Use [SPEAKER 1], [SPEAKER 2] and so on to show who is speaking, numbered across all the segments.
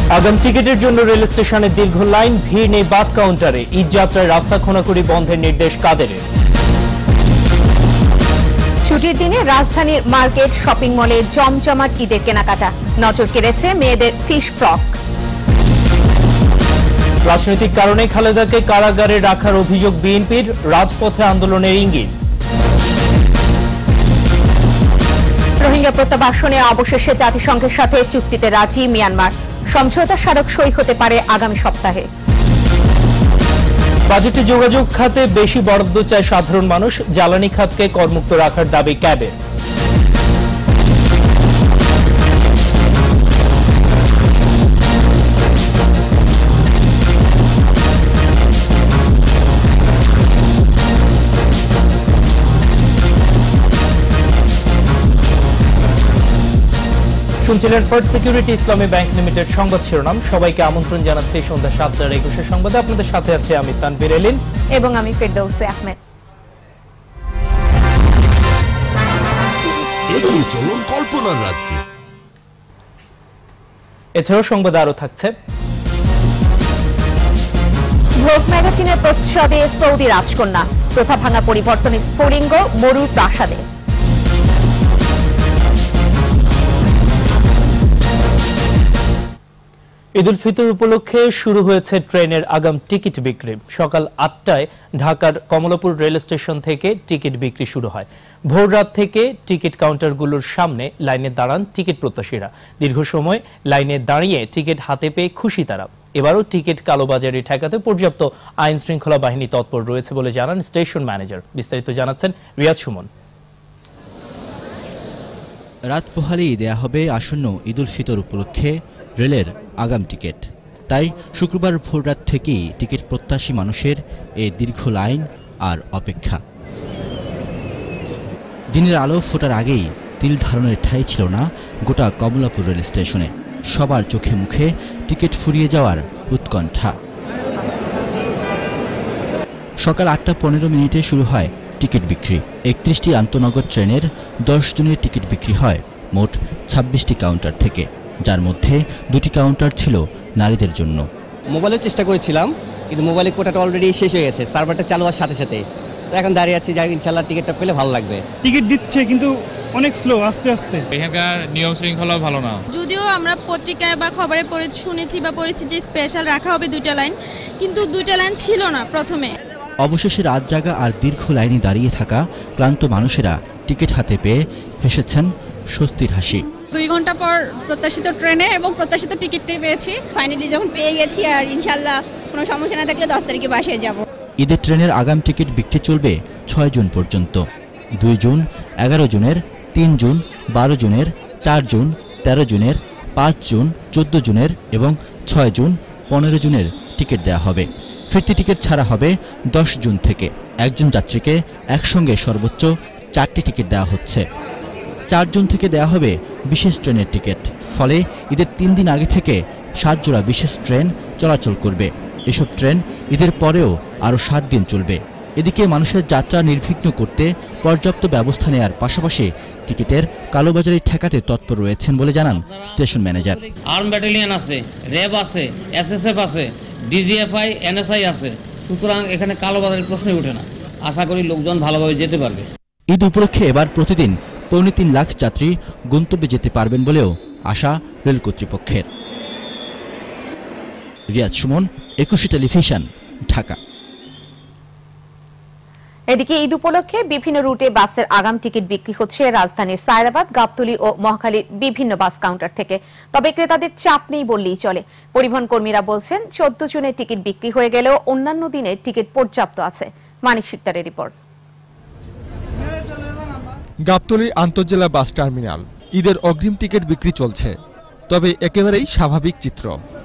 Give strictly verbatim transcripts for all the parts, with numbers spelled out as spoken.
[SPEAKER 1] আগাম টিকিটের জন্য রেল স্টেশনে দীর্ঘ লাইন, ভিড় নেই বাস কাউন্টারে। ঈদ যাত্রায় রাস্তা খোনাখুনি বন্ধের নির্দেশ কাদেরের।
[SPEAKER 2] ছুটির দিনে রাজধানীর মার্কেট, শপিং মলে জমজমাট ঈদের কেনাকাটা, নজর কেড়েছে মেয়েদের ফিশ ফ্রক।
[SPEAKER 1] রাজনৈতিক কারণে খালেদাকে কারাগারে রাখার অভিযোগ বিএনপির, রাজপথে আন্দোলনের ইঙ্গিত।
[SPEAKER 2] রোহিঙ্গা প্রত্যাবাসনে অবশেষে জাতিসংঘের সাথে চুক্তিতে রাজি মিয়ানমার, সমঝোতা স্মারক সই হতে পারে আগামী সপ্তাহে।
[SPEAKER 1] বাজেটে যোগাযোগ খাতে বেশি বরাদ্দ চায় সাধারণ মানুষ, জ্বালানি খাতকে করমুক্ত রাখার দাবি ক্যাবের। শুনছিলেন first security Islami bank limited সংবাদ শিরোনাম। সবাইকে আমন্ত্রণ জানাচ্ছি সন্ধ্যা সাতটার একুশের সংবাদে। আপনাদের সাথে আছে আমি তানভীর এলিন
[SPEAKER 2] এবং আমি ফেরদৌসে আহমেদ।
[SPEAKER 3] এগিয়ে চলুন কল্পনার রাজ্যে।
[SPEAKER 1] এছাড়াও সংবাদে আরো থাকছে,
[SPEAKER 2] ভোগ ম্যাগাজিনের প্রচ্ছদে সৌদি রাজকন্যা, প্রথা ভাঙা পরিবর্তনে স্ফুলিঙ্গ মরুর প্রাসাদে।
[SPEAKER 1] ঈদ উল ফিতর উপলক্ষে শুরু হয়েছে ট্রেনের আগাম টিকিট বিক্রি। সকাল আটটায় ঢাকার কমলাপুর রেল স্টেশন থেকে টিকিট বিক্রি শুরু হয়। ভোর রাত থেকে টিকিট কাউন্টারগুলোর সামনে লাইনে দাঁড়ান টিকিট প্রত্যাশীরা। দীর্ঘ সময় লাইনে দাঁড়িয়ে টিকিট হাতে পেয়ে খুশি তারা। এবারও টিকিট কালোবাজারি ঠেকাতে পর্যাপ্ত আইন শৃঙ্খলা বাহিনী তৎপর রয়েছে বলে জানান স্টেশন ম্যানেজার। বিস্তারিত জানাচ্ছেন রিয়াজ সুমন।
[SPEAKER 4] রাত পোহালেই দেয়া হবে আসন্ন ঈদ উল ফিতর উপলক্ষে রেলের আগাম টিকিট। তাই শুক্রবার ভোর রাত থেকেই টিকিট প্রত্যাশী মানুষের এই দীর্ঘ লাইন আর অপেক্ষা। দিনের আলো ফোটার আগেই তিল ধারণের ঠাঁই ছিল না গোটা কমলাপুর রেল স্টেশনে। সবার চোখে মুখে টিকিট ফুরিয়ে যাওয়ার উৎকণ্ঠা। সকাল আটটা পনেরো মিনিটে শুরু হয় টিকিট বিক্রি। একত্রিশটি আন্তনগর ট্রেনের দশ জনের টিকিট বিক্রি হয় মোট ছাব্বিশটি কাউন্টার থেকে, যার মধ্যে দুটি কাউন্টার ছিল নারীদের জন্য।
[SPEAKER 5] মোবাইলের চেষ্টা করেছিলাম, কিন্তু মোবাইলের কোটাটা অলরেডি শেষ হয়ে গেছে সার্ভারটা চালু হওয়ার সাথে সাথে। তো এখন দাঁড়িয়ে আছি, যাই ইনশাল্লাহ টিকিটটা পেলে ভালো লাগবে।
[SPEAKER 6] টিকিট দিচ্ছে কিন্তু অনেক স্লো, আস্তে আস্তে।
[SPEAKER 7] এখানকার নিয়ম শৃঙ্খলা ভালো না।
[SPEAKER 8] যদিও আমরা পত্রিকায় বা খবরে পড়ে শুনেছি বা পড়েছি যে স্পেশাল রাখা হবে দুইটা লাইন, কিন্তু দুইটা লাইন ছিল না প্রথমে।
[SPEAKER 4] অবশেষে রাত জাগা আর দীর্ঘ লাইনে দাঁড়িয়ে থাকা ক্লান্ত মানুষেরা টিকিট হাতে পেয়ে হেসেছেন স্বস্তির হাসি।
[SPEAKER 9] দুই ঘন্টা পর প্রত্যাশিত ট্রেনে এবং প্রত্যাশিত টিকিটটাই পেয়েছি।
[SPEAKER 8] ফাইনালি যখন পেয়ে গেছি, আর ইনশাল্লাহ কোনো সমস্যা না থাকলে দশ তারিখে বাসায় যাব।
[SPEAKER 4] ঈদের ট্রেনের আগাম টিকিট বিক্রি চলবে ছয় জুন পর্যন্ত। দুই জুন, এগারো জুনের, তিন জুন, বারো জুনের, চার জুন, তেরো জুনের, পাঁচ জুন, চোদ্দ জুনের এবং ছয় জুন, পনেরো জুনের টিকিট দেওয়া হবে। ফিরতি টিকিট ছাড়া হবে দশ জুন থেকে। একজন যাত্রীকে একসঙ্গে সর্বোচ্চ চারটি টিকিট দেওয়া হচ্ছে। চার জুন থেকে দেওয়া হবে বিশেষ ট্রেনের টিকিট। ফলে ঈদের তিন দিন আগে থেকে সাত জোড়া বিশেষ ট্রেন চলাচল করবে। এসব ট্রেন ঈদের পরেও আরও সাত দিন চলবে। এদিকে মানুষের যাত্রা নির্বিঘ্ন করতে পর্যাপ্ত ব্যবস্থা নেওয়ার পাশাপাশি টিকিটের কালোবাজারি ঠেকাতে তৎপর রয়েছেন বলে জানান স্টেশন ম্যানেজার।
[SPEAKER 10] আর্ম ব্যাটালিয়ন আছে, র্যাব আছে, এসএসএফ আছে, ডিজিএফআই, এনএসআই আছে। সুতরাং এখানে কালোবাজারির প্রশ্নই ওঠে না। আশা করি লোকজন ভালোভাবে যেতে পারবে।
[SPEAKER 4] ঈদ উপলক্ষে এবার প্রতিদিন পৌনে তিন লাখ যাত্রী গন্তব্যে যেতে পারবেন বলেও আশা রেল কর্তৃপক্ষের। রিয়াজ সুমন, একুশে টেলিভিশন, ঢাকা।
[SPEAKER 2] এদিকে ঈদ উপলক্ষে বিভিন্ন রুটে বাসের আগাম টিকিট বিক্রি হচ্ছে রাজধানীর সায়দাবাদ, গাবতলী ও মহাখালীর বিভিন্ন বাস কাউন্টার থেকে। তবে ক্রেতাদের চাপ নেই বললেই চলে। পরিবহন কর্মীরা বলছেন চোদ্দ জুনের টিকিট বিক্রি হয়ে গেলেও অন্যান্য দিনের টিকিট পর্যাপ্ত আছে। মানিক সিকদারের রিপোর্ট।
[SPEAKER 11] গাবতলী আন্তজেলা বাস টার্মিনাল, ঈদের অগ্রিম টিকিট বিক্রি চলছে, তবে একেবারেই স্বাভাবিক চিত্র।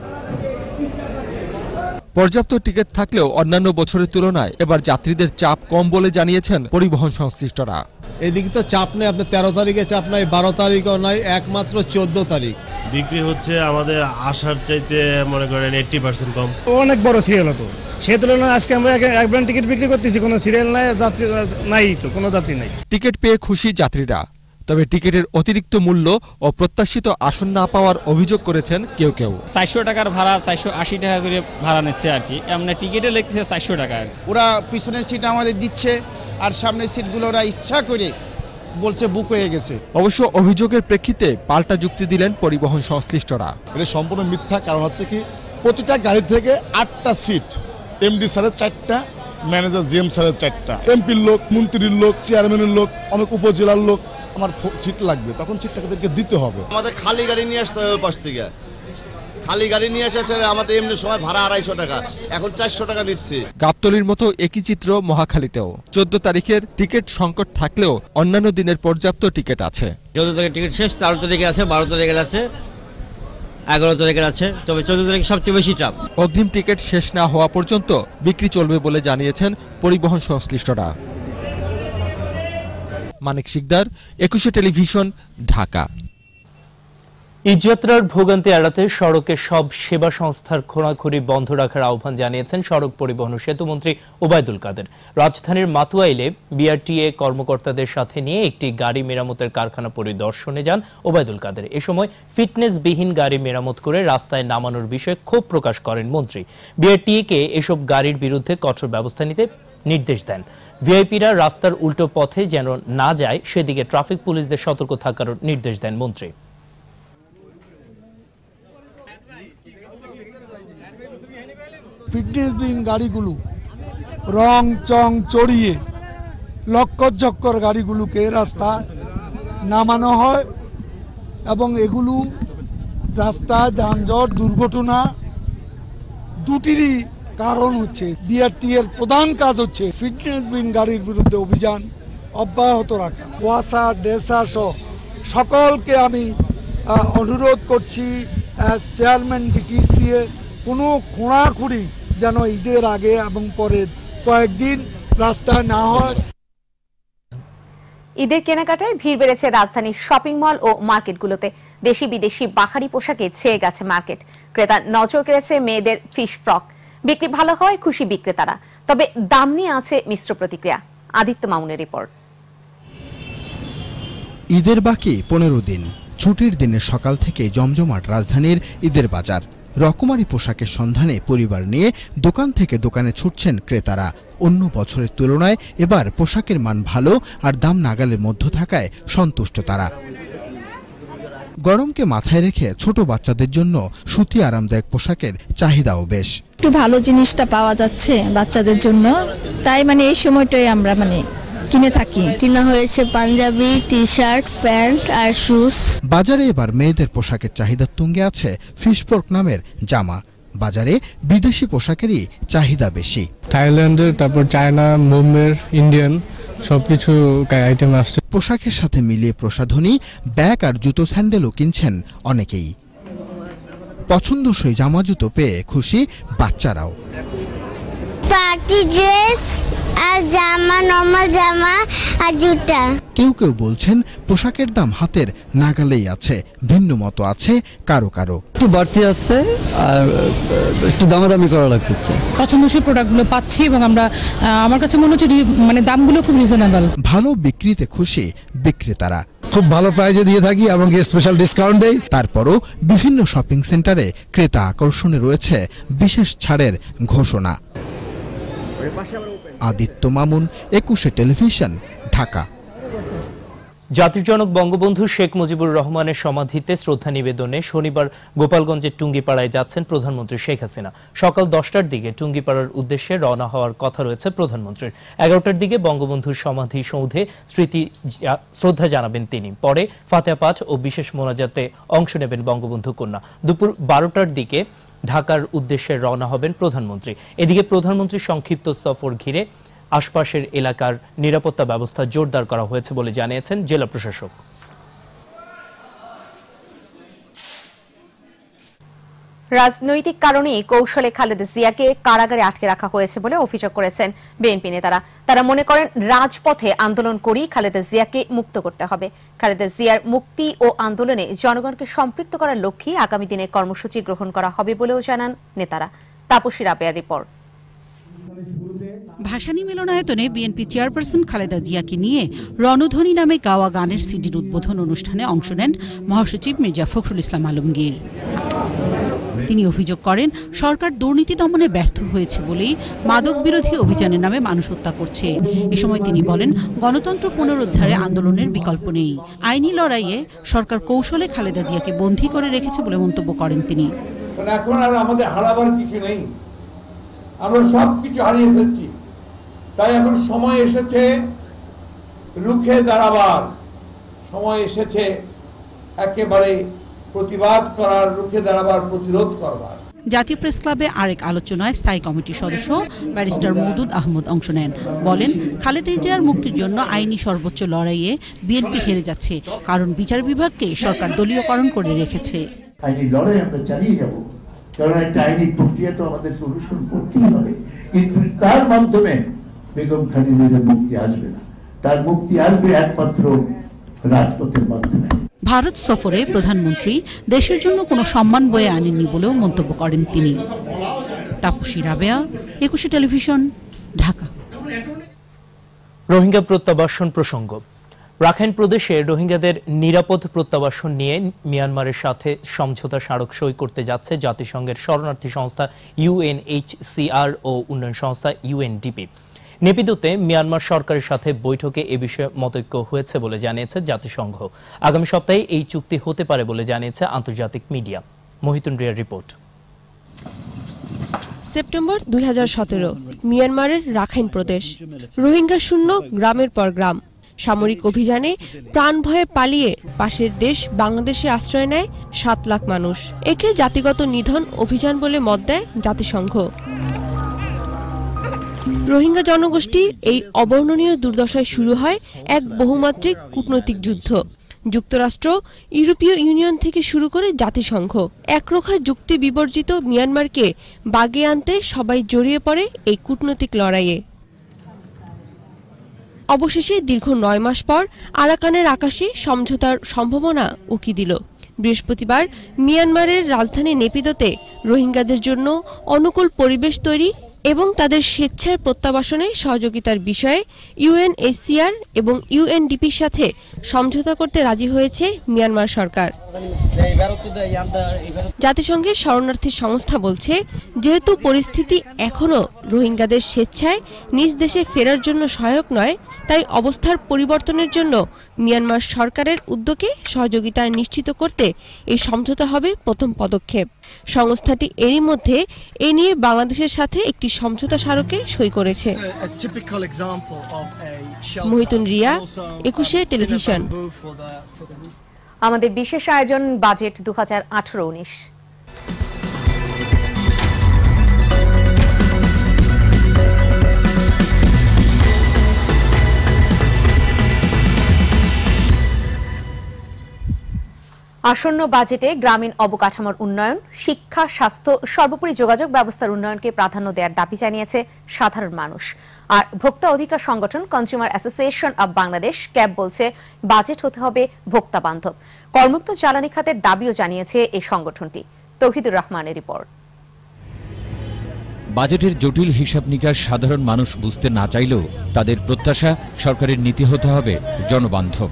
[SPEAKER 11] পর্যাপ্ত টিকিট থাকলেও অন্যান্য বছরের তুলনায় এবার যাত্রীদের চাপ কম বলে জানিয়েছেন পরিবহন সংশ্লিষ্টরা।
[SPEAKER 12] এদিকে তো চাপ নেই, আপনার তেরো তারিখে চাপ নাই, বারো তারিখও নাই, একমাত্র চোদ্দ তারিখ
[SPEAKER 13] বিক্রি হচ্ছে। আমাদের আশার চাইতে মনে করেন এইট্টি পার্সেন্ট কম।
[SPEAKER 6] অনেক বড় সিরিয়াল হতো, সেই তুলনায় আজকে আমরা এক ব্র্যান্ড টিকিট বিক্রি করতেছি, কোনো সিরিয়াল নাই, যাত্রী নাই, তো কোনো যাত্রী নাই।
[SPEAKER 11] টিকিট পেয়ে খুশি যাত্রীরা, তবে টিকিটের অতিরিক্ত মূল্য ও প্রত্যাশিত আসন না পাওয়ার অভিযোগ করেছেন কেউ কেউ।
[SPEAKER 14] চারশো টাকার ভাড়া চারশো আশি টাকা করে ভাড়া নিচ্ছে আর কি, এমনি টিকিটে লিখছে চারশো টাকা।
[SPEAKER 15] ওরা পিছনের সিট আমাদের দিচ্ছে আর সামনের সিটগুলো ওরা ইচ্ছা করে বলছে বুক হয়ে গেছে।
[SPEAKER 11] অবশ্য অভিযোগের প্রেক্ষিতে পাল্টা যুক্তি দিলেন পরিবহন সংশ্লিষ্টরা।
[SPEAKER 12] এটা সম্পূর্ণ মিথ্যা, কারণ হচ্ছে কি প্রতিটা গাড়ি থেকে আটটা সিট, এমডি স্যারের চারটা, ম্যানেজার জিএম স্যারের চারটা, এমপির লোক, মন্ত্রীর লোক, চেয়ারম্যানের লোক, অনেক উপজেলার লোক, আমার সিট লাগবে, তখন সিটটা তাদেরকে দিতে হবে।
[SPEAKER 16] আমাদের খালি গাড়ি নিয়ে আসতে হবে পাশ থেকে, খালি গাড়ি নিয়ে এসেছে আমাদের এমনি সময় ভাড়া আড়াইশো টাকা, এখন চারশো টাকা নিচ্ছে।
[SPEAKER 11] গাবতলীর মতো একই চিত্র মহাখালীতেও। চোদ্দ তারিখের টিকিট সংকট থাকলেও অন্যান্য দিনের পর্যাপ্ত টিকিট আছে।
[SPEAKER 17] চোদ্দ তারিখ টিকিট শেষ, তেরো তারিখে আছে, বারো তারিখের আছে, এগারো তারিখের আছে, তবে চোদ্দ তারিখে সবচেয়ে বেশি চাপ।
[SPEAKER 11] অগ্রিম টিকিট শেষ না হওয়া পর্যন্ত বিক্রি চলবে বলে জানিয়েছেন পরিবহন সংশ্লিষ্টরা। মানিক শিকদার, একুশে টেলিভিশন, ঢাকা।
[SPEAKER 1] ঈদযাত্রার ভোগান্তি এড়াতে সড়কে সব সেবা সংস্থার খোঁড়াখুঁড়ি বন্ধ রাখার আহ্বান জানিয়েছেন সড়ক পরিবহন ও সেতুমন্ত্রী ওবায়দুল কাদের। রাজধানীর মাতুয়াইলে বিআরটিএ কর্মকর্তাদের সাথে নিয়ে একটি গাড়ি মেরামতের কারখানা পরিদর্শনে যান ওবায়দুল কাদের। এ সময় ফিটনেসবিহীন গাড়ি মেরামত করে রাস্তায় নামানোর বিষয়ে ক্ষোভ প্রকাশ করেন মন্ত্রী। বিআরটিএকে এসব গাড়ির বিরুদ্ধে কঠোর ব্যবস্থা নিতে নির্দেশ দেন। ভিআইপিরা রাস্তার উল্টো পথে যেন না যায় সেদিকে ট্রাফিক পুলিশদের সতর্ক থাকার নির্দেশ দেন মন্ত্রী।
[SPEAKER 18] ফিটনেসবিহীন গাড়িগুলো রং চং চড়িয়ে লক্কর চক্কর গাড়িগুলোকে রাস্তায় নামানো হয় এবং এগুলো রাস্তা যানজট দুর্ঘটনা দুটিরই কারণ হচ্ছে। বিআরটি এর প্রধান কাজ হচ্ছে ফিটনেসবিহীন গাড়ির বিরুদ্ধে অভিযান অব্যাহত রাখা। ওয়াসা ডেসা সহ সকলকে আমি অনুরোধ করছি, চেয়ারম্যান ডিটিসিএ কোনো খোঁড়াখুঁড়ি যেন ঈদের আগে এবং পরে কয়েকদিন রাস্তায় না হয়।
[SPEAKER 2] ঈদের কেনাকাটায় ভিড় বেড়েছে রাজধানীর শপিং মল ও মার্কেটগুলোতে। দেশি বিদেশি বাহারি পোশাকে ছেয়ে গেছে মার্কেট। ক্রেতার নজর কেড়েছে মেয়েদের ফিশ ফ্রক। বিক্রি ভালো হয় খুশি বিক্রেতারা, তবে দাম নিয়ে আছে মিশ্র প্রতিক্রিয়া। আদিত্য মামুনের রিপোর্ট।
[SPEAKER 19] ঈদের বাকি পনেরো দিন, ছুটির দিনের সকাল থেকে জমজমাট রাজধানীর ঈদের বাজার। রকমারি পোশাকের সন্ধানে পরিবার নিয়ে দোকান থেকে দোকানে ছুটছেন ক্রেতারা। অন্য বছরের তুলনায় এবার পোশাকের মান ভালো আর দাম নাগালের মধ্যে থাকায় সন্তুষ্ট তারা। গরমকে মাথায় রেখে ছোট বাচ্চাদের জন্য সুতি আরামদায়ক পোশাকের চাহিদাও বেশ।
[SPEAKER 20] একটু ভালো জিনিসটা পাওয়া যাচ্ছে বাচ্চাদের জন্য, তাই মানে এই সময়টাই আমরা মানে কিনে থাকি।
[SPEAKER 21] কিনা হয়েছে পাঞ্জাবি, টি শার্ট, প্যান্ট আর শুজ।
[SPEAKER 19] বাজারে এবার মেয়েদের পোশাকের চাহিদা তুঙ্গে আছে ফিশফোর্ক নামের জামা। বাজারে বিদেশি পোশাকেরই চাহিদা বেশি।
[SPEAKER 22] থাইল্যান্ডের, তারপর চায়না, বোম্বের, ইন্ডিয়ান সবকিছু আইটেম আসছে।
[SPEAKER 19] পোশাকের সাথে মিলিয়ে প্রসাধনী, ব্যাগ আর জুতো স্যান্ডেলও কিনছেন অনেকেই। পছন্দসই জামা জুতো পেয়ে খুশি বাচ্চারাও।
[SPEAKER 21] পার্টি ড্রেস আর জামা, নরমাল জামা আর জুতা।
[SPEAKER 19] কেউ কেউ বলছেন পোশাকের দাম হাতের নাগালেই আছে, ভিন্ন মতো আছে কারো কারো।
[SPEAKER 23] একটু বাড়তি আছে আর একটু দামাদামি করা লাগতেছে।
[SPEAKER 24] পছন্দসই প্রোডাক্টগুলো পাচ্ছি এবং আমরা আমার কাছে মনে হচ্ছে মানে দামগুলো খুব রিজনেবল।
[SPEAKER 19] ভালো বিক্রিতে খুশি বিক্রেতারা।
[SPEAKER 12] খুব ভালো প্রাইসে দিয়ে থাকি এবং স্পেশাল ডিসকাউন্ট দেই।
[SPEAKER 19] তারপরও বিভিন্ন শপিং সেন্টারে ক্রেতা আকর্ষণে রয়েছে বিশেষ ছাড়ের ঘোষণা। আদিত্য মামুন, একুশে টেলিভিশন, ঢাকা।
[SPEAKER 1] জাতির জনক বঙ্গবন্ধু শেখ মুজিবুর রহমানের সমাধিতে শ্রদ্ধা নিবেদনে শনিবার গোপালগঞ্জের টুঙ্গিপাড়ায় যাচ্ছেন প্রধানমন্ত্রী শেখ হাসিনা। সকাল দশটার দিকে টুঙ্গিপাড়ার উদ্দেশ্যে রওনা হওয়ার কথা রয়েছে প্রধানমন্ত্রীর। এগারোটার দিকে বঙ্গবন্ধুর সমাধি সৌধে স্মৃতি শ্রদ্ধা জানাবেন তিনি। পরে ফাতিহা পাঠ ও বিশেষ মোনাজাতে অংশ নেবেন বঙ্গবন্ধু কন্যা। দুপুর বারোটার দিকে ঢাকার উদ্দেশ্যে রওনা হবেন প্রধানমন্ত্রী। এদিকে প্রধানমন্ত্রীর সংক্ষিপ্ত সফর ঘিরে আশপাশের এলাকার নিরাপত্তা ব্যবস্থা জোরদার করা হয়েছে বলে জানিয়েছেন জেলা প্রশাসক।
[SPEAKER 2] রাজনৈতিক কারণে কৌশলে খালেদা জিয়াকে কারাগারে আটকে রাখা হয়েছে বলে অভিযোগ করেছেন বিএনপি নেতারা। তারা মনে করেন রাজপথে আন্দোলন করেই খালেদা জিয়াকে মুক্ত করতে হবে। খালেদা জিয়ার মুক্তি ও আন্দোলনে জনগণকে সম্পৃক্ত করার লক্ষ্যে আগামী দিনে কর্মসূচি গ্রহণ করা হবে বলেও জানান নেতারা। তাপসী রাবেয়ার রিপোর্ট।
[SPEAKER 3] ভাসানী মিলনায়তনে বিএনপি চেয়ারপারসন খালেদা জিয়াকে নিয়ে রণধ্বনি নামে গাওয়া গানের সিডির উদ্বোধন অনুষ্ঠানে অংশ নেন মহাসচিব মির্জা ফখরুল ইসলাম আলমগীর। তিনি অভিযোগ করেন সরকার দুর্নীতি দমনে ব্যর্থ হয়েছে বলেই মাদক বিরোধী অভিযানের নামে মানুষ হত্যা করছে। এ সময় তিনি বলেন, গণতন্ত্র পুনরুদ্ধারে আন্দোলনের বিকল্প নেই। আইনি লড়াইয়ে সরকার কৌশলে খালেদা জিয়াকে বন্দী করে রেখেছে বলে মন্তব্য করেন তিনি।
[SPEAKER 5] এখন আর আমাদের হারাবার কিছু নেই, আমরা সব কিছু হারিয়ে ফেলছি। তাই এখন সময় এসেছে রুখে দাঁড়াবার, সময় এসেছে একেবারে প্রতিবাদ করার, রুখে দাঁড়াবার, প্রতিরোধ করবার।
[SPEAKER 3] জাতীয় প্রেস ক্লাবে আরেক আলোচনায় স্থায়ী কমিটির সদস্য ব্যারিস্টার মওদুদ আহমদ অংশ নেন। বলেন, খালেদা জিয়ার মুক্তির জন্য আইনি সর্বোচ্চ লড়াইয়ে বিএনপি হেরে যাচ্ছে, কারণ বিচার বিভাগকে সরকার দলীয়করণ করে রেখেছে।
[SPEAKER 7] আইনি লড়াই আমরা চালিয়ে যাব, কারণ একটা আইনি প্রক্রিয়া তো আমাদের অনুসরণ করতেই হবে, কিন্তু তার মাধ্যমে বেগম খালেদার মুক্তি আসবে না। তার মুক্তি আসবে একমাত্র রাজপথের মাধ্যমে।
[SPEAKER 3] ভারত সফরে প্রধানমন্ত্রী দেশের জন্য কোনো সম্মান বয়ে আনেননি বলেও মন্তব্য করেন তিনি। তাপসী রাবেয়া, একুশে টেলিভিশন, ঢাকা।
[SPEAKER 1] রোহিঙ্গা প্রত্যাবাসন প্রসঙ্গ। রাখাইন প্রদেশে রোহিঙ্গাদের নিরাপদ প্রত্যাবাসন নিয়ে মিয়ানমারের সাথে সমঝোতা স্মারক সই করতে যাচ্ছে জাতিসংঘের শরণার্থী সংস্থা ইউএনএইচসিআর ও উন্নয়ন সংস্থা ইউএনডিপি। নেপিদোতে মিয়ানমার সরকারের সাথে বৈঠকে এ বিষয়ে মতৈক্য হয়েছে বলে জানিয়েছে জাতিসংঘ। আগামী সপ্তাহে এই চুক্তি হতে পারে বলে জানিয়েছে আন্তর্জাতিক মিডিয়া। মহিতুন রিয়ার রিপোর্ট।
[SPEAKER 9] সেপ্টেম্বর দুই হাজার সতেরো মিয়ানমারের রাখাইন প্রদেশ, রোহিঙ্গা শূন্য গ্রামের পর গ্রাম। সামরিক অভিযানে প্রাণ ভয়ে পালিয়ে পাশের দেশ বাংলাদেশে আশ্রয় নেয় সাত লাখ মানুষ। একে জাতিগত নিধন অভিযান বলে মত দেয় জাতিসংঘ। রোহিঙ্গা জনগোষ্ঠীর এই অবর্ণনীয় দুর্দশায় শুরু হয় এক বহুমাত্রিক কূটনৈতিক যুদ্ধ। যুক্তরাষ্ট্র, ইউরোপীয় ইউনিয়ন থেকে শুরু করে জাতিসংঘ একরোখা যুক্তি বিবর্জিত মিয়ানমারকে বাগে আনতে সবাই জড়িয়ে পড়ে এই কূটনৈতিক লড়াইয়ে। অবশেষে দীর্ঘ নয় মাস পর আরাকানের আকাশে সমঝোতার সম্ভাবনা উকি দিল। বৃহস্পতিবার মিয়ানমারের রাজধানী নেপিদোতে রোহিঙ্গাদের জন্য অনুকূল পরিবেশ তৈরি এবং তাদের স্বেচ্ছায় প্রত্যাবাসনে সহযোগিতার বিষয়ে ইউএনএইচসিআর এবং ইউএনডিপির সাথে সমঝোতা করতে রাজি হয়েছে মিয়ানমার সরকার। জাতিসংঘের শরণার্থী সংস্থা বলছে, যেহেতু পরিস্থিতি এখনো রোহিঙ্গাদের স্বেচ্ছায় নিজ দেশে ফেরার জন্য সহায়ক নয়, তাই অবস্থার পরিবর্তনের জন্য মিয়ানমার সরকারের উদ্যোগে সহযোগিতা নিশ্চিত করতে এই সমঝোতা হবে প্রথম পদক্ষেপ। সংস্থাটি এরই মধ্যে এ নিয়ে বাংলাদেশের সাথে একটি সমঝোতা স্মারকে সই করেছে। মহিতুন রিয়া, একুশে টেলিভিশন।
[SPEAKER 2] আমাদের বিশেষ আয়োজন বাজেট দু হাজার আঠারো উনিশ। আসন্ন বাজেটে গ্রামীণ অবকাঠামোর উন্নয়ন, শিক্ষা, স্বাস্থ্য, সর্বোপরি যোগাযোগ ব্যবস্থার উন্নয়নকে প্রাধান্য দেওয়ার দাবি জানিয়েছে সাধারণ মানুষ। আর ভোক্তা অধিকার সংগঠন consumer association of Bangladesh CAB বলছে, বাজেট হতে হবে ভোক্তা বান্ধব। করমুক্ত জ্বালানি খাতের দাবিও জানিয়েছে এই সংগঠনটি। তৌহিদুর রহমানের রিপোর্ট।
[SPEAKER 25] বাজেটের জটিল হিসাব নিকাশ সাধারণ মানুষ বুঝতে না চাইলেও তাদের প্রত্যাশা সরকারের নীতি হতে হবে জনবান্ধব।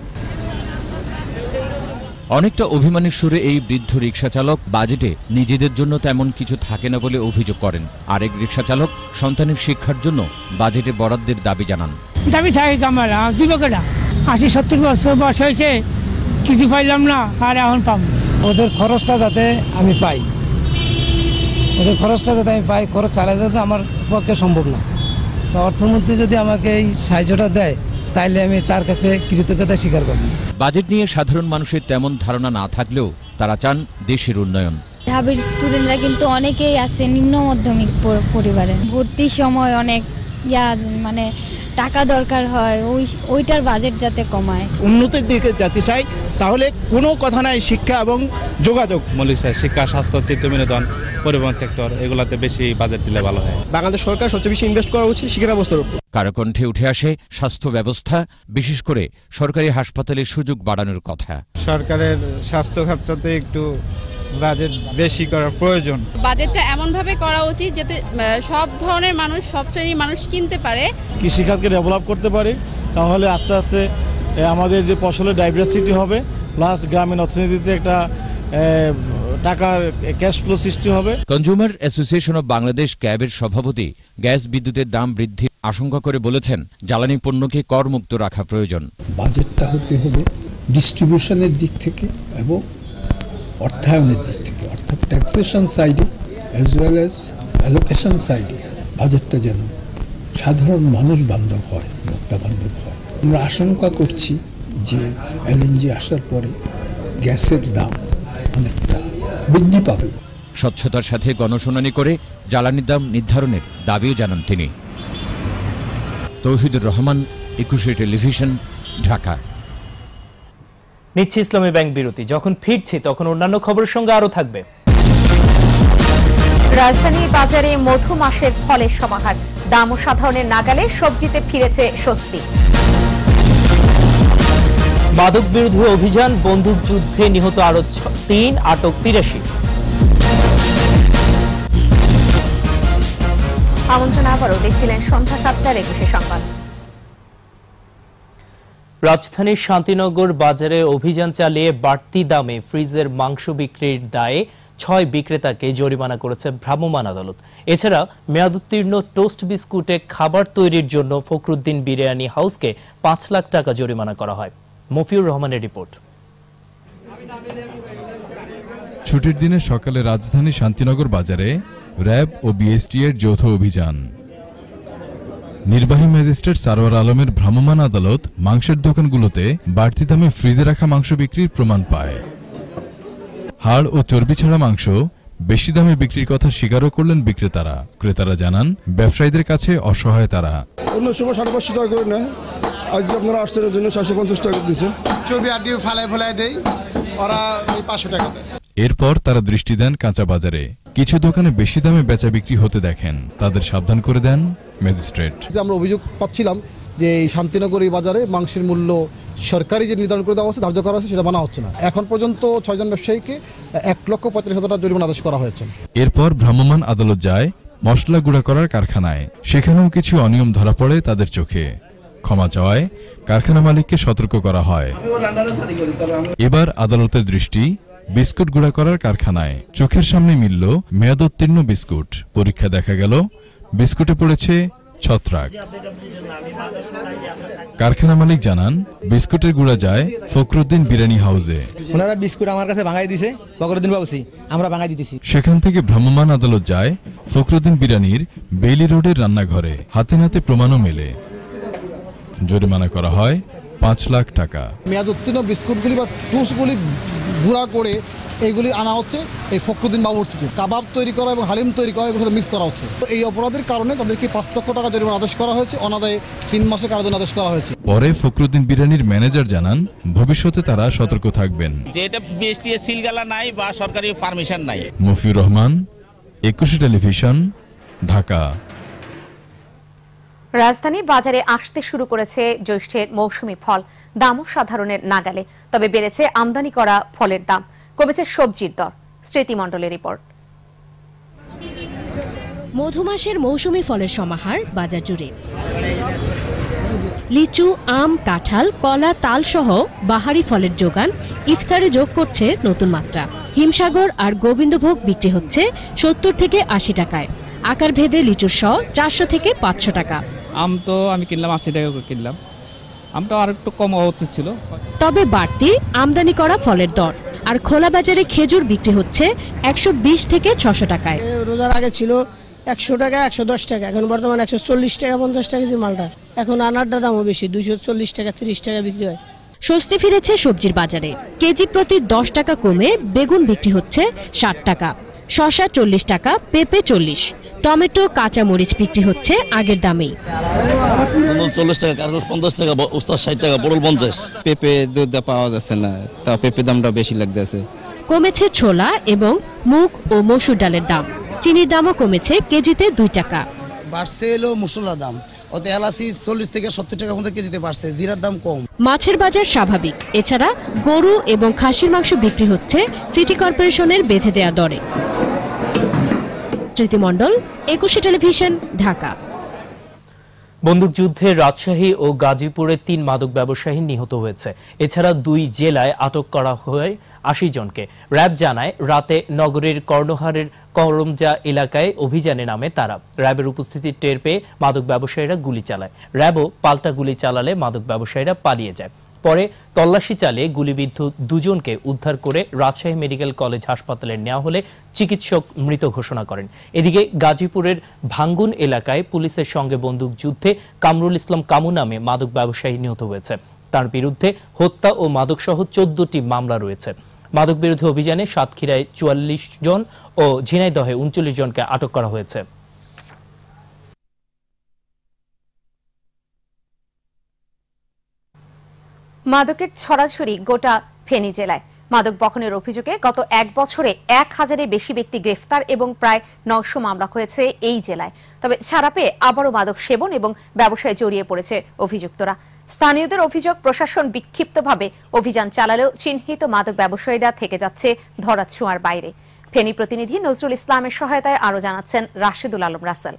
[SPEAKER 25] অনেকটা অভিমানের সুরে এই বৃদ্ধ রিকশা চালক বাজেটে নিজেদের জন্য তেমন কিছু থাকে না বলে অভিযোগ করেন। আরেক রিকশা চালক সন্তানের শিক্ষার জন্য বাজেটে বরাদ্দের দাবি জানান।
[SPEAKER 26] দাবি থাকে আমার দিব কেনা, আশি সত্তর বছর বয়স হয়েছে, কিছু পাইলাম না, আর এখন পাম।
[SPEAKER 27] ওদের খরচটা যাতে আমি পাই, ওদের খরচটা যাতে আমি পাই, খরচ চালাই যাতে আমার পক্ষে সম্ভব না। তো অর্থমন্ত্রী যদি আমাকে এই সাহায্যটা দেয়, তাইলে আমি তার কাছে কৃতজ্ঞতা স্বীকার করব।
[SPEAKER 25] বাজেট নিয়ে সাধারণ মানুষের তেমন ধারণা না থাকলেও তারা চান দেশের উন্নয়ন।
[SPEAKER 21] ঢাবির স্টুডেন্টরা কিন্তু অনেকেই আছে নিম্ন মাধ্যমিক পরিবারে, ভর্তির সময় অনেক ইয়া মানে টাকা দরকার হয়, ওই ওইটার বাজেট যাতে কমায়।
[SPEAKER 15] উন্নতির দিকে যাতে চাই, তাহলে কোনো কথা নাই শিক্ষা এবং যোগাযোগ,
[SPEAKER 28] মৌলিক শিক্ষা, স্বাস্থ্য, চিত্ত বিনোদন, পরিবহন সেক্টর, এগুলাতে বেশি বাজেট দিলে ভালো হয়।
[SPEAKER 15] বাংলাদেশ সরকার সবচেয়ে বেশি ইনভেস্ট করা উচিত শিক্ষা ব্যবস্থার উপর।
[SPEAKER 25] কারো কণ্ঠে উঠে আসে স্বাস্থ্য ব্যবস্থা, বিশেষ করে সরকারি হাসপাতালের সুযোগ বাড়ানোর কথা।
[SPEAKER 29] সরকারের স্বাস্থ্য খাতটাতে একটু
[SPEAKER 4] বাজেট বেশি করার প্রয়োজন।
[SPEAKER 6] বাজেটটা এমনভাবে করা উচিত যাতে সব ধরনের মানুষ, সব শ্রেণীর মানুষ কিনতে পারে।
[SPEAKER 12] কৃষিখাতকে ডেভেলপ করতে পারি, তাহলে আস্তে আস্তে আমাদের যে ফসলের ডাইভার্সিটি হবে, প্লাস গ্রামীণ অর্থনীতিতে একটা টাকার ক্যাশ ফ্লো সৃষ্টি হবে।
[SPEAKER 25] কনজিউমার অ্যাসোসিয়েশন অব বাংলাদেশ ক্যাবের সভাপতি গ্যাস বিদ্যুতের দাম বৃদ্ধির আশঙ্কা করে বলেছেন, জ্বালানি পণ্যকে করমুক্ত রাখা প্রয়োজন।
[SPEAKER 8] বাজেটটা হতে হবে ডিস্ট্রিবিউশনের দিক থেকে এবং অর্থায়নের দিক থেকে, অর্থাৎ ট্যাক্সেশন সাইডে অ্যাজ ওয়েল অ্যাজ অ্যালোকেশন সাইডে বাজেটটা যেন সাধারণ মানুষ বান্ধব হয়, ভোক্তা বান্ধব হয়। আমরা আশঙ্কা করছি যে এলএনজি আসার পরে গ্যাসের দাম অনেকটা বৃদ্ধি পাবে।
[SPEAKER 25] স্বচ্ছতার সাথে গণশুনানি করে জ্বালানির দাম নির্ধারণের দাবিও জানান তিনি। তৌহিদুর রহমান, একুশে টেলিভিশন, ঢাকা।
[SPEAKER 1] নিচ্ছি ইসলামী ব্যাংক বিরতি। যখন ফিরছি তখন অন্যান্য খবরের সঙ্গে আরো থাকবে।
[SPEAKER 2] রাজধানী বাজারে মধু মাসের ফলের সমাহার, দাম ও সাধারণের নাগালে, সবজিতে ফিরেছে স্বস্তি।
[SPEAKER 1] মাদক বিরোধী অভিযান, বন্দুক যুদ্ধে নিহত আরো তিন, আটক তিরাশি।
[SPEAKER 2] আমন্ত্রণ আবারও দেখছিলেন সন্ধ্যা সাতটার একুশে সংবাদ।
[SPEAKER 1] রাজধানীর শান্তিনগর বাজারে অভিযান চালিয়ে বাড়তি দামে ফ্রিজের মাংস বিক্রির দায়ে ছয় বিক্রেতাকে জরিমানা করেছে ভ্রাম্যমাণ আদালত। এছাড়া মেয়াদোত্তীর্ণ টোস্ট বিস্কুটে খাবার তৈরির জন্য ফখরুদ্দিন বিরিয়ানি হাউসকে পাঁচ লাখ টাকা জরিমানা করা হয়। মফিউর রহমানের রিপোর্ট।
[SPEAKER 10] ছুটির দিনে সকালে রাজধানী শান্তিনগর বাজারে র্যাব ও বিএসটি এর যৌথ অভিযান। নির্বাহী ম্যাজিস্ট্রেট সারোয়ার আলমের ভ্রাম্যমাণ আদালত মাংসের দোকানগুলোতে বাড়তি দামে ফ্রিজে রাখা মাংস বিক্রির প্রমাণ পায়। হাড় ও চর্বি ছাড়া মাংস বেশি দামে বিক্রির কথা স্বীকারও করলেন বিক্রেতারা। ক্রেতারা জানান, ব্যবসায়ীদের কাছে অসহায় তারা।
[SPEAKER 12] অন্য সময় সাড়ে পাঁচশো টাকা করে নেয়, আজকে আপনারা আসছেন জন্য চারশো পঞ্চাশ টাকা দিচ্ছেন।
[SPEAKER 15] চর্বি আড্ডি ফালায় ফালায় দেয়, ওরা ওই পাঁচশো টাকা দেয়।
[SPEAKER 10] এরপর তারা দৃষ্টি দেন কাঁচা বাজারে। কিছু দোকানে বেশি দামে বেচা বিক্রি হতে দেখেন, তাদের সাবধান করে দেন ম্যাজিস্ট্রেট।
[SPEAKER 12] আমরা অভিযোগ পাচ্ছিলাম যে এই শান্তিনগর এই বাজারে মাংসের মূল্য সরকারি যে নির্ধারণ করে দেওয়া হচ্ছে, ধার্য করা হচ্ছে, সেটা মানা হচ্ছে না। এখন পর্যন্ত ছয়জন ব্যবসায়ীকে এক লক্ষ পঁয়ত্রিশ হাজার টাকা জরিমানা আদেশ করা হয়েছে।
[SPEAKER 10] এরপর ভ্রাম্যমাণ আদালত যায় মশলা গুঁড়া করার কারখানায়। সেখানেও কিছু অনিয়ম ধরা পড়ে তাদের চোখে। ক্ষমা চাওয়ায় কারখানা মালিককে সতর্ক করা হয়। এবার আদালতের দৃষ্টি বিস্কুট গুঁড়া করার কারখানায়। চোখের সামনে মিলল মেয়াদোত্তীর্ণ বিস্কুট। পরীক্ষা দেখা গেল বিস্কুটে পড়েছে ছত্রাক। কারখানা মালিক জানান, বিস্কুটের গুঁড়া যায় ফখরুদ্দিন বিরিয়ানি হাউসে।
[SPEAKER 13] ওনারা বিস্কুট আমার কাছে ভাঙাই দিছে, ফখরুদ্দিন বাবুসি, আমরা ভাঙাই দিতেছি।
[SPEAKER 10] সেখান থেকে ভ্রাম্যমাণ আদালত যায় ফখরুদ্দিন বিরিয়ানির বেইলি রোডের রান্নাঘরে। হাতে নাতে প্রমাণও মেলে। জরিমানা করা হয় পাঁচ লাখ টাকা।
[SPEAKER 12] মেয়াদোত্তীর্ণ বিস্কুটগুলি বা টুসগুলি গুঁড়া করে এইগুলি আনা হচ্ছে এই ফখরুদ্দিন বাবুর থেকে। কাবাব তৈরি করা এবং হালিম তৈরি করা এগুলো মিক্স করা হচ্ছে। তো এই অপরাধের কারণে তাদেরকে পাঁচ লক্ষ টাকা জরিমানা আদেশ করা হয়েছে, অনাদায়ে তিন মাসের কারাদণ্ড আদেশ করা হয়েছে।
[SPEAKER 10] পরে ফখরুদ্দিন বিরিয়ানির ম্যানেজার জানান, ভবিষ্যতে তারা সতর্ক থাকবেন।
[SPEAKER 14] যে এটা বিএসটি এর সিলগালা নাই বা সরকারি পারমিশন নাই।
[SPEAKER 10] মফিউর রহমান, একুশে টেলিভিশন, ঢাকা।
[SPEAKER 2] রাজধানী বাজারে আসতে শুরু করেছে জ্যৈষ্ঠের মৌসুমী ফল, দামও সাধারণের নাগালে। তবে বেড়েছে আমদানি করা ফলের দাম, কমেছে সবজির দর। স্মৃতি মণ্ডলের রিপোর্ট।
[SPEAKER 16] মধুমাসের মৌসুমী ফলের সমাহার বাজার জুড়ে। লিচু, আম, কাঁঠাল, কলা, তাল সহ বাহারি ফলের যোগান ইফতারে যোগ করছে নতুন মাত্রা। হিমসাগর আর গোবিন্দভোগ বিক্রি হচ্ছে সত্তর থেকে আশি টাকায়। আকার ভেদে লিচুর শ চারশো থেকে পাঁচশো টাকা।
[SPEAKER 28] আম তো আমি কিনলাম আশি টাকা করে কিনলাম, আমটা আর একটু কম হওয়া উচিত ছিল।
[SPEAKER 16] তবে বাড়তি আমদানি করা ফলের দর। আর খোলা বাজারে খেজুর বিক্রি হচ্ছে একশো বিশ থেকে ছশো টাকায়।
[SPEAKER 17] রোজার আগে ছিল একশো টাকা, একশো দশ টাকা, এখন বর্তমানে একশো চল্লিশ টাকা, পঞ্চাশ টাকা যে মালটা। এখন আনারটা দামও বেশি, দুইশো চল্লিশ টাকা, তিরিশ টাকা বিক্রি হয়।
[SPEAKER 16] স্বস্তি ফিরেছে সবজির বাজারে। কেজি প্রতি দশ টাকা কমে বেগুন বিক্রি হচ্ছে ষাট টাকা, শসা চল্লিশ টাকা, পেঁপে চল্লিশ, টমেটো, কাঁচা মরিচ বিক্রি হচ্ছে আগের দামেই।
[SPEAKER 29] চল্লিশ টাকা, কারণ পঞ্চাশ টাকা, উস্তাদ ষাট টাকা, পটল পঞ্চাশ।
[SPEAKER 28] পেঁপে দুধ পাওয়া যাচ্ছে না, তা পেঁপে দামটা বেশি লাগতেছে।
[SPEAKER 16] কমেছে ছোলা এবং মুগ ও মসুর ডালের দাম। চিনির দামও কমেছে কেজিতে দুই টাকা।
[SPEAKER 17] বাড়ছে এলো মশলার দাম,
[SPEAKER 15] ওতে এলাচি চল্লিশ থেকে সত্তর টাকা মধ্যে কেজিতে পারছে, জিরার দাম কম।
[SPEAKER 16] মাছের বাজার স্বাভাবিক। এছাড়া গরু এবং খাসির মাংস বিক্রি হচ্ছে সিটি কর্পোরেশনের বেঁধে দেয়া দরে। স্মৃতি মণ্ডল, একুশে টেলিভিশন, ঢাকা।
[SPEAKER 1] বন্দুকযুদ্ধে রাজশাহী ও গাজীপুরে তিন মাদক ব্যবসায়ী নিহত হয়েছে। এছাড়া দুই জেলায় আটক করা হয় আশি জনকে। র্যাব জানায় রাতে নগরীর কর্ণহারের করমজা এলাকায় অভিযানে নামে তারা। র্যাবের উপস্থিতি টের পেয়ে মাদক ব্যবসায়ীরা গুলি চালায়। র্যাবও পাল্টা গুলি চালালে মাদক ব্যবসায়ীরা পালিয়ে যায়। পরে তল্লাশি চালিয়ে গুলিবিদ্ধ দুজনকে উদ্ধার করে রাজশাহী মেডিকেল কলেজ হাসপাতালে নেওয়া হলে চিকিৎসক মৃত ঘোষণা করেন। এদিকে গাজীপুরের ভাঙ্গুন এলাকায় পুলিশের সঙ্গে বন্দুকযুদ্ধে কামরুল ইসলাম কামু নামে মাদক ব্যবসায়ী নিহত হয়েছে। তার বিরুদ্ধে হত্যা ও মাদকসহ চোদ্দটি মামলা রয়েছে। মাদক বিরোধী অভিযানে সাতক্ষীরায় চুয়াল্লিশ জন ও ঝিনাইদহে উনচল্লিশ জনকে আটক করা হয়েছে।
[SPEAKER 2] মাদকের ছড়াছড়ি গোটা ফেনী জেলায়। মাদক বহনের অভিযোগে গত এক বছরে এক হাজারের বেশি ব্যক্তি গ্রেফতার এবং প্রায় নয়শো মামলা হয়েছে এই জেলায়। তবে ছাড়া পেয়ে আবারও মাদক সেবন এবং ব্যবসায় জড়িয়ে পড়েছে অভিযুক্তরা। স্থানীয়দের অভিযোগ, প্রশাসন বিক্ষিপ্তভাবে অভিযান চালালেও চিহ্নিত মাদক ব্যবসায়ীরা থেকে যাচ্ছে ধরাছোঁয়ার বাইরে। ফেনী প্রতিনিধি নজরুল ইসলামের সহায়তায় আরো জানাচ্ছেন রাশেদুল আলম রাসেল।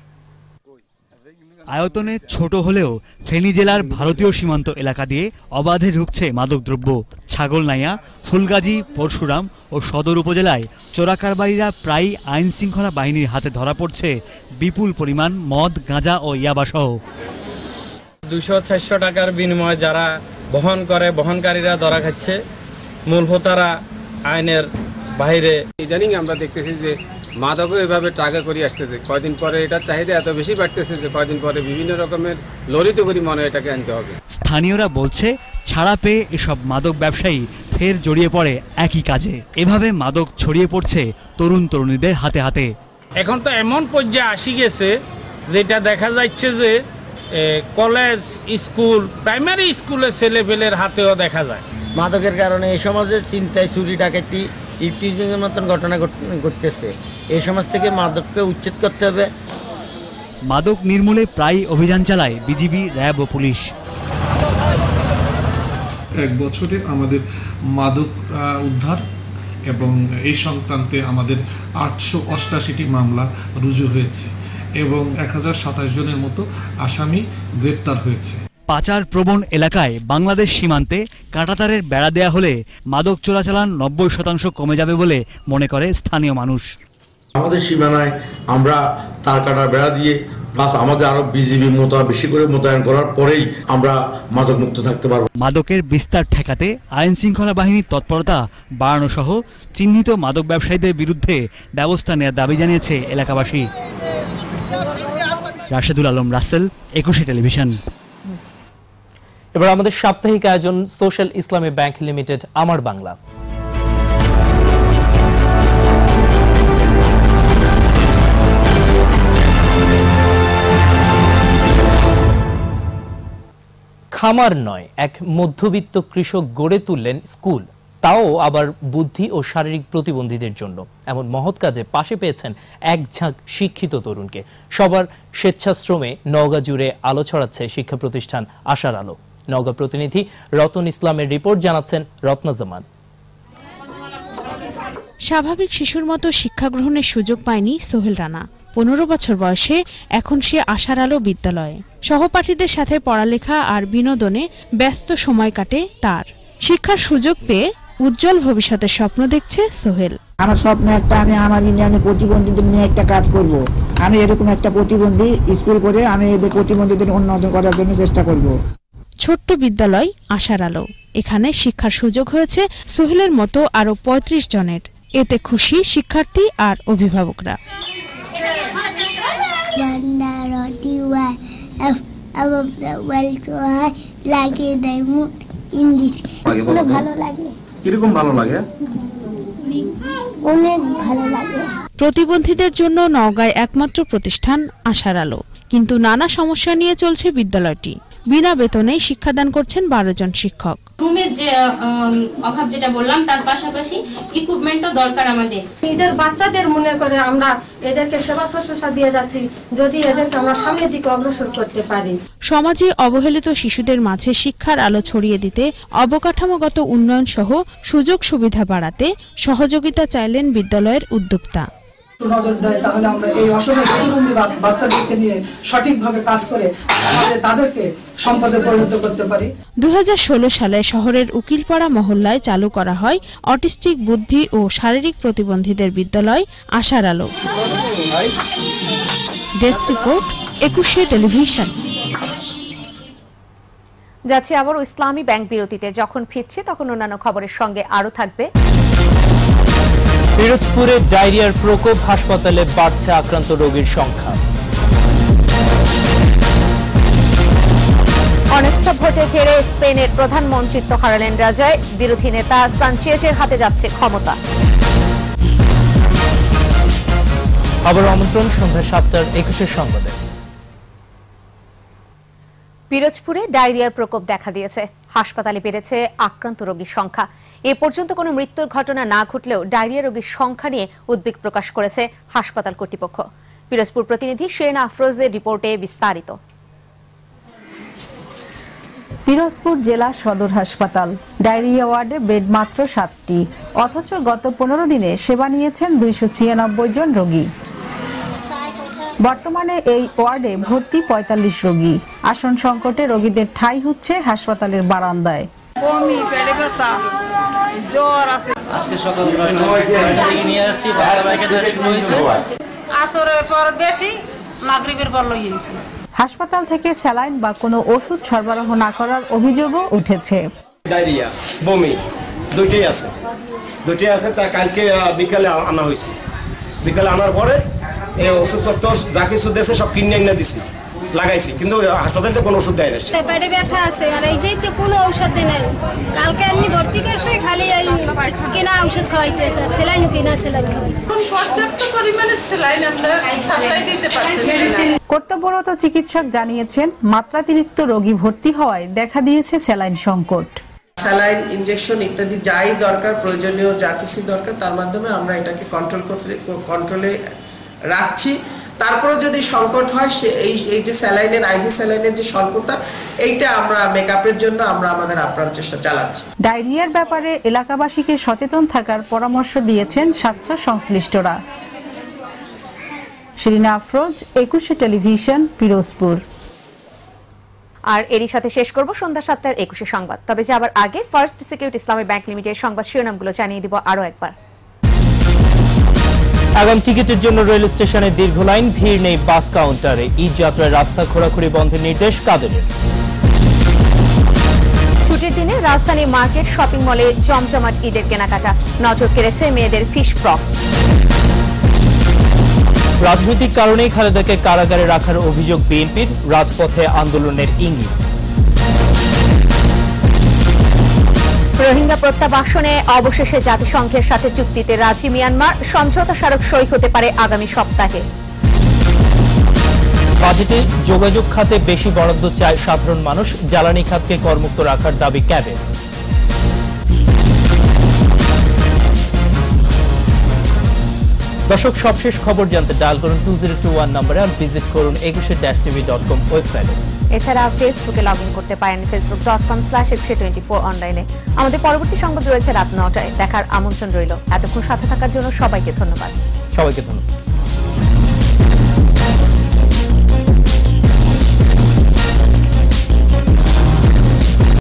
[SPEAKER 5] আয়তনে ছোট হলেও ফেনী জেলার ভারতীয় সীমান্ত এলাকা দিয়ে অবাধে ঢুকছে মাদকদ্রব্য। ছাগলনাইয়া, ফুলগাজী, পরশুরাম ও সদর উপজেলায় চোরাকারবারীরা প্রায় আইন শৃঙ্খলা বাহিনীর হাতে ধরা পড়ছে বিপুল পরিমাণ মদ, গাঁজা ও ইয়াবাসহ।
[SPEAKER 7] দুশো চারশো টাকার বিনিময়ে যারা বহন করে, বহনকারীরা ধরা খাচ্ছে, মূল হোতারা আইনের বাইরে।
[SPEAKER 11] ইদানিং আমরা দেখতেছি যে মাদকও এভাবে টাকা করে আসতেছে। কয়দিন পরে এটা চাহিদা এত বেশি বাড়তেছে যে কয়দিন পরে বিভিন্ন রকমের লরিত করি মনে এটাকে আনতে হবে।
[SPEAKER 5] স্থানীয়রা বলছে ছাড়া পেয়ে এসব মাদক ব্যবসায়ী ফের জড়িয়ে পড়ে একই কাজে। এভাবে মাদক ছড়িয়ে পড়ছে তরুণ তরুণীদের হাতে হাতে।
[SPEAKER 7] এখন তো এমন পর্যায়ে আসি গেছে যেটা দেখা যাচ্ছে যে কলেজ, স্কুল, প্রাইমারি স্কুলের ছেলেপেলের হাতেও দেখা যায়।
[SPEAKER 18] মাদকের কারণে এই সমাজে চিন্তায়, চুরি, ডাকাতি, ইফটিজিং এর মতন ঘটনা ঘটতেছে। এই সমাজ থেকে মাদককে উচ্ছেদ করতে হবে।
[SPEAKER 5] মাদক নির্মূলে প্রায় অভিযান চালায় বিজিবি, র্যাব ও পুলিশ।
[SPEAKER 19] এক বছরে আমাদের মাদক উদ্ধার এবং এই সংক্রান্তে আমাদের আটশো অষ্টাশিটি মামলা রুজু হয়েছে এবং এক হাজার সাতাশ জনের মতো আসামি গ্রেপ্তার হয়েছে।
[SPEAKER 5] পাচার প্রবণ এলাকায় বাংলাদেশ সীমান্তে কাঁটাতারের বেড়া দেয়া হলে মাদক চোরাচালান নব্বই শতাংশ কমে যাবে বলে মনে করে স্থানীয় মানুষ।
[SPEAKER 20] আমাদের সীমানায় আমরা তার কাটার বেড়া দিয়ে প্লাস আমাদের আরো বিজিবি মোতায়েন বেশি করে মোতায়েন করার পরেই আমরা মাদক মুক্ত থাকতে পারব।
[SPEAKER 5] মাদকের বিস্তার ঠেকাতে আইন শৃঙ্খলা বাহিনীর তৎপরতা বাড়ানো সহ চিহ্নিত মাদক ব্যবসায়ীদের বিরুদ্ধে ব্যবস্থা নেওয়ার দাবি জানিয়েছে এলাকাবাসী। রাশেদুল আলম রাসেল, একুশে টেলিভিশন।
[SPEAKER 1] এবার আমাদের সাপ্তাহিক আয়োজন সোশ্যাল ইসলামী ব্যাংক লিমিটেড আমার বাংলা। খামার নয়, এক মধ্যবিত্ত কৃষক গড়ে তুললেন স্কুল, তাও আবার বুদ্ধি ও শারীরিক প্রতিবন্ধীদের জন্য। এমন মহৎ কাজে পাশে পেয়েছেন এক ঝাঁক শিক্ষিত তরুণকে। সবার স্বেচ্ছাশ্রমে নওগাঁ জুড়ে আলো ছড়াচ্ছে শিক্ষা প্রতিষ্ঠান আশার আলো। নওগাঁ প্রতিনিধি রতন ইসলামের রিপোর্ট, জানাচ্ছেন রত্না জামান।
[SPEAKER 22] স্বাভাবিক শিশুর মতো শিক্ষা গ্রহণের সুযোগ পায়নি সোহেল রানা। পনেরো বছর বয়সে এখন সে আশার আলো বিদ্যালয়ে সহপাঠীদের সাথে পড়ালেখা আর বিনোদনে ব্যস্ত সময় কাটে তার। শিক্ষার সুযোগ পেয়ে উজ্জ্বল ভবিষ্যতের স্বপ্ন দেখছে সোহেল।
[SPEAKER 23] আমার স্বপ্ন একটা, আমি আমার ইউনিয়নে প্রতিবন্ধীদের নিয়ে একটা কাজ করব। আমি এরকম একটা প্রতিবন্ধী স্কুল করে আমি এদের প্রতিবন্ধীদের উন্নত করার জন্য চেষ্টা করব।
[SPEAKER 22] ছোট্ট বিদ্যালয় আশার আলো, এখানে শিক্ষার সুযোগ হয়েছে সোহেলের মতো আরো পঁয়ত্রিশ জনের। এতে খুশি শিক্ষার্থী আর অভিভাবকরা। প্রতিবন্ধীদের জন্য নওগাঁয় একমাত্র প্রতিষ্ঠান আশার আলো, কিন্তু নানা সমস্যা নিয়ে চলছে বিদ্যালয়টি। বিনা বেতনে শিক্ষাদান করছেন বারো জন শিক্ষক।
[SPEAKER 3] রুমের যে অভাব যেটা বললাম তার পাশাপাশি ইকুইপমেন্টও দরকার আমাদের।
[SPEAKER 4] নিজের বাচ্চাদের মনে করে আমরা এদেরকে সেবা শুশ্রূষা দিয়ে যাচ্ছি, যদি এদেরকে আমরা সামনের দিকে অগ্রসর করতে পারি।
[SPEAKER 22] সমাজে অবহেলিত শিশুদের মাঝে শিক্ষার আলো ছড়িয়ে দিতে অবকাঠামোগত উন্নয়ন সহ সুযোগ সুবিধা বাড়াতে সহযোগিতা চাইলেন বিদ্যালয়ের উদ্যোক্তা।
[SPEAKER 6] নজর দেয় তাহলে আমরা এই অসহায় প্রতিবন্ধী বাচ্চাদেরকে নিয়ে সঠিকভাবে কাজ করে আমাদের তাদেরকে সম্পদে পরিণত করতে পারি।
[SPEAKER 22] দুই হাজার ষোলো সালে শহরের উকিলপাড়া মহল্লায় চালু করা হয় অটিস্টিক বুদ্ধি ও শারীরিক প্রতিবন্ধীদের বিদ্যালয় আশার আলো। Desk report, Ekushey television.
[SPEAKER 2] যাচ্ছে আবার ইসলামী ব্যাংক বিরতিতে, যখন ফিরছে তখন অন্যান্য খবরের সঙ্গে আরো থাকবে।
[SPEAKER 1] পিরোজপুরে ডায়রিয়ার প্রকোপ, হাসপাতালে বাড়ছে আক্রান্ত রোগীর সংখ্যা।
[SPEAKER 2] অনাস্থা ভোটে হেরে স্পেনের প্রধানমন্ত্রিত্ব হারালেন রাজায়, বিরোধী নেতা সানচেজের হাতে যাচ্ছে ক্ষমতা।
[SPEAKER 1] আবার আমন্ত্রণ সন্ধ্যা সাতটার একুশের সংবাদে।
[SPEAKER 2] পিরোজপুরে ডায়রিয়ার প্রকোপ দেখা দিয়েছে, হাসপাতালে বেড়েছে আক্রান্ত রোগীর সংখ্যা। এ পর্যন্ত কোনো মৃত্যুর ঘটনা না ঘটলেও ডায়রিয়া রোগীর সংখ্যা নিয়ে উদ্বেগ প্রকাশ করেছে হাসপাতাল কর্তৃপক্ষ। পিরোজপুর প্রতিনিধি শেন আফরোজের রিপোর্টে বিস্তারিত।
[SPEAKER 8] পিরোজপুর জেলা সদর হাসপাতাল, ডায়রিয়া ওয়ার্ডে বেড মাত্র সাতটি, অথচ গত পনেরো দিনে সেবা নিয়েছেন দুইশো ছিয়ানব্বই জন রোগী। বর্তমানে এই ওয়ার্ডে ভর্তি পঁয়তাল্লিশ রোগী। আসন সংকটে রোগীদের ঠাঁই হচ্ছে হাসপাতালের বারান্দায়।
[SPEAKER 9] বমি, পেটে ব্যথা, জ্বর আছে। আজকে সকাল নয়টা থেকে নিয়ে আসছি, বারো পায়খানা শুরু হয়েছে। আসরের পর বেশি, মাগরিবের পর লই হয়েছে।
[SPEAKER 8] হাসপাতাল থেকে স্যালাইন বা কোনো ওষুধ সরবরাহ না করার অভিযোগও উঠেছে।
[SPEAKER 21] ডায়রিয়া, বমি দুইটাই আছে, দুইটাই আছে। তা কালকে বিকালে আনা হয়েছে, বিকালে আনার পরে এই ওষুধপত্র যা কিছু দিয়েছে সব কিনে এনে দিছি, লাগাইছি, কিন্তু হাসপাতালে কোনো ওষুধ দেয় না।
[SPEAKER 4] পেটে ব্যথা আছে আর এই যে কোনো ঔষধ দেয় নাই। কালকে এমনি ভর্তি করছে, খালি এই কিনা ঔষধ খাওয়াইতেছে, সেলাইন কিনা সেলাইন খাওয়াইতে।
[SPEAKER 9] পর্যাপ্ত পরিমাণে সেলাইন আমরা সাপ্লাই দিতে পারতেছি না।
[SPEAKER 8] কর্তব্যরত চিকিৎসক জানিয়েছেন, মাত্রাতিরিক্ত রোগী ভর্তি হওয়ায় দেখা দিয়েছে স্যালাইন সংকট।
[SPEAKER 9] স্যালাইন, ইনজেকশন ইত্যাদি যাই দরকার, প্রয়োজনীয় যা কিছু দরকার, তার মাধ্যমে আমরা এটাকে কন্ট্রোল করতে কন্ট্রোলে রাখছি। তারপরে যদি সংকট হয়, সে এই এই যে স্যালাইনের আইভি স্যালাইনের যে স্বল্পতা, এইটা আমরা মেকআপের জন্য আমরা আমাদের আপ্রাণ চেষ্টা চালাচ্ছি।
[SPEAKER 8] ডায়রিয়ার ব্যাপারে এলাকাবাসীকে সচেতন থাকার পরামর্শ দিয়েছেন স্বাস্থ্য সংশ্লিষ্টরা। শিরিনা আফরোজ, একুশে টেলিভিশন, পিরোজপুর।
[SPEAKER 2] আর এরই সাথে শেষ করব সন্ধ্যা সাতটার একুশে সংবাদ। তবে যাবার আগে first security Islami bank limited সংবাদ শিরোনামগুলো জানিয়ে দিব আরো একবার।
[SPEAKER 1] আগাম টিকিটের জন্য রেল স্টেশনে দীর্ঘ লাইন, ভিড় নেই বাস কাউন্টারে। ঈদ যাত্রায় রাস্তা খোরাখুরি বন্ধের নির্দেশ কাদেরের।
[SPEAKER 2] ছুটির দিনে রাজধানী মার্কেট, শপিং মলে জমজমাট ঈদের কেনাকাটা, নজর কেড়েছে মেয়েদের ফিশ ফ্রক।
[SPEAKER 1] রাজনৈতিক কারণেই খালেদাকে কারাগারে রাখার অভিযোগ বিএনপির, রাজপথে আন্দোলনের ইঙ্গিত।
[SPEAKER 2] রোহিঙ্গা প্রত্যাবাসনে অবশেষে জাতিসংঘের সাথে চুক্তিতে রাজি মিয়ানমার, সমঝোতা স্মারক সই হতে পারে আগামী সপ্তাহে।
[SPEAKER 1] বাজেটে যোগাযোগ খাতে বেশি বরাদ্দ চায় সাধারণ মানুষ, জ্বালানি খাতকে করমুক্ত রাখার দাবি ক্যাবিনেট। দর্শক, সবশেষ খবর জানতে ডায়াল করুন টু জিরো টু ওয়ান নম্বরে আর ভিজিট করুন একুশে ড্যাশ টিভি ডট কম ওয়েবসাইটে।
[SPEAKER 2] এছাড়া ফেসবুকে লগ ইন করতে পারেন Facebook dot com slash Ekushey twenty four অনলাইনে। আমাদের পরবর্তী সংবাদ রয়েছে রাত নটায়, দেখার আমন্ত্রণ রইল। এতক্ষণ সাথে থাকার জন্য সবাইকে ধন্যবাদ।
[SPEAKER 1] সবাইকে ধন্যবাদ।